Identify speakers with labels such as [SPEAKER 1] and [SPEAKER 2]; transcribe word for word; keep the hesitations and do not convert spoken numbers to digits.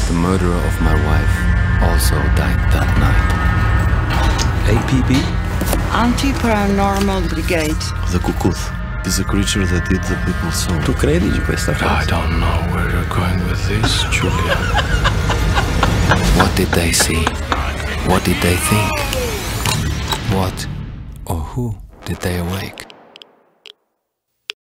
[SPEAKER 1] The murderer of my wife also died that night. A P B?
[SPEAKER 2] Anti-Paranormal Brigade.
[SPEAKER 3] The Kukuth is a creature that eats the people's soul.
[SPEAKER 1] Tu credi in questa cosa?
[SPEAKER 4] I don't know where you're going with this, Julia.
[SPEAKER 1] What did they see? What did they think? What or who did they awake?